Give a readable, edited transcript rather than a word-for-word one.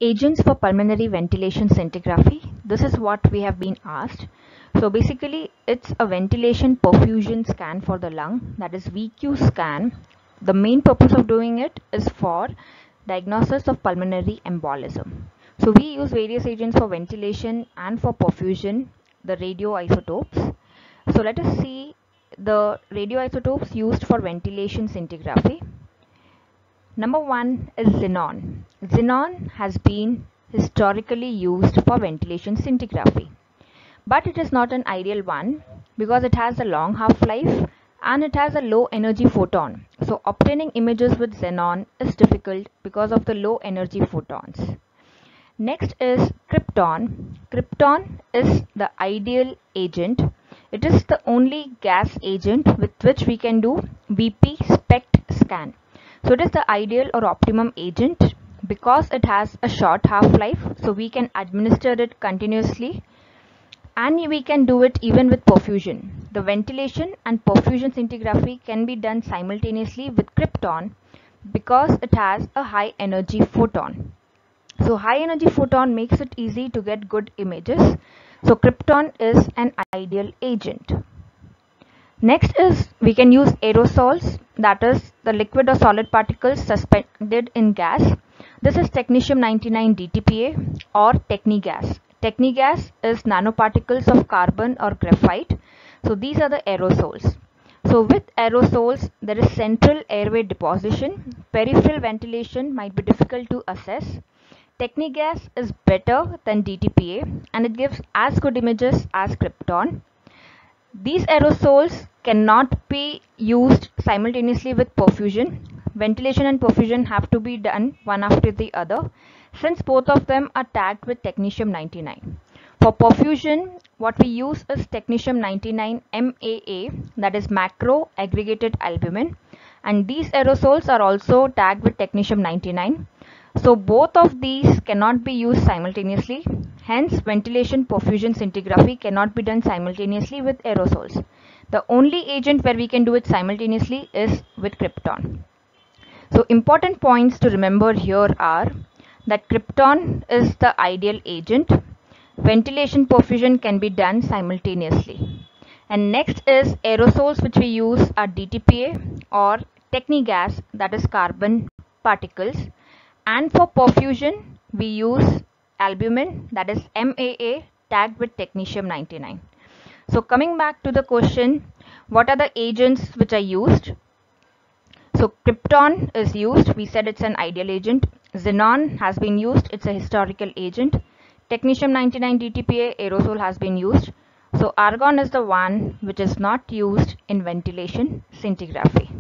Agents for pulmonary ventilation scintigraphy. This is what we have been asked. So basically it's a ventilation perfusion scan for the lung, that is VQ scan. The main purpose of doing it is for diagnosis of pulmonary embolism. So we use various agents for ventilation and for perfusion, the radioisotopes. So let us see the radioisotopes used for ventilation scintigraphy. Number one is xenon. Xenon has been historically used for ventilation scintigraphy, but it is not an ideal one because it has a long half-life and it has a low energy photon. So obtaining images with xenon is difficult because of the low energy photons. Next is krypton. Krypton is the ideal agent. It is the only gas agent with which we can do VP SPECT scan. So it is the ideal or optimum agent because it has a short half-life, so we can administer it continuously and we can do it even with perfusion. The ventilation and perfusion scintigraphy can be done simultaneously with krypton because it has a high energy photon. So high energy photon makes it easy to get good images. So krypton is an ideal agent. Next is we can use aerosols, that is the liquid or solid particles suspended in gas. This is technetium-99 DTPA or Technigas. Technigas is nanoparticles of carbon or graphite. So these are the aerosols. So with aerosols there is central airway deposition. Peripheral ventilation might be difficult to assess. Technigas is better than DTPA and it gives as good images as krypton. These aerosols cannot be used simultaneously with perfusion. Ventilation and perfusion have to be done one after the other since both of them are tagged with technetium-99. For perfusion, what we use is technetium-99 MAA, that is macro aggregated albumin, and these aerosols are also tagged with technetium-99. So both of these cannot be used simultaneously. Hence, ventilation perfusion scintigraphy cannot be done simultaneously with aerosols. The only agent where we can do it simultaneously is with krypton. So important points to remember here are that krypton is the ideal agent. Ventilation perfusion can be done simultaneously. And next is aerosols which we use are DTPA or Technigas, that is carbon particles. And for perfusion, we use albumin, that is MAA, tagged with technetium-99. So coming back to the question, what are the agents which are used? So krypton is used, we said it's an ideal agent. Xenon has been used, it's a historical agent. Technetium-99 DTPA aerosol has been used. So argon is the one which is not used in ventilation scintigraphy.